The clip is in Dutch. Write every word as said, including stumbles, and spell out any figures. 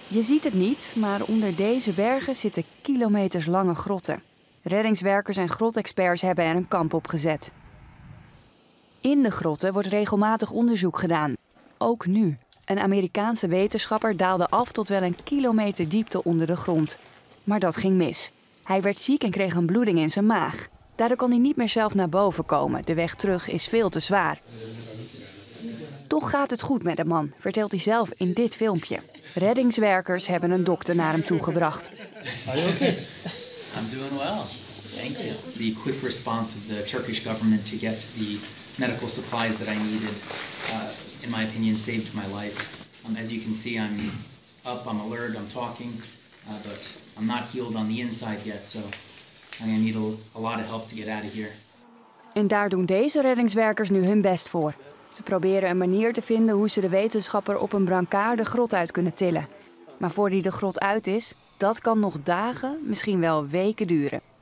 Je ziet het niet, maar onder deze bergen zitten kilometerslange grotten. Reddingswerkers en grotexperts hebben er een kamp op gezet. In de grotten wordt regelmatig onderzoek gedaan. Ook nu. Een Amerikaanse wetenschapper daalde af tot wel een kilometer diepte onder de grond. Maar dat ging mis. Hij werd ziek en kreeg een bloeding in zijn maag. Daardoor kon hij niet meer zelf naar boven komen. De weg terug is veel te zwaar. Toch gaat het goed met de man, vertelt hij zelf in dit filmpje. Reddingswerkers hebben een dokter naar hem toegebracht. Are you okay? I'm doing well. Thank you. The quick response of the Turkish government to get the medical supplies that I needed, uh, in my opinion, saved my life. Um, as you can see, I'm up, I'm alert, I'm talking, uh, but I'm not healed on the inside yet, so I'm gonna need a, a lot of help to get out of here. En daar doen deze reddingswerkers nu hun best voor. Ze proberen een manier te vinden hoe ze de wetenschapper op een brancard de grot uit kunnen tillen. Maar voor die de grot uit is, dat kan nog dagen, misschien wel weken duren.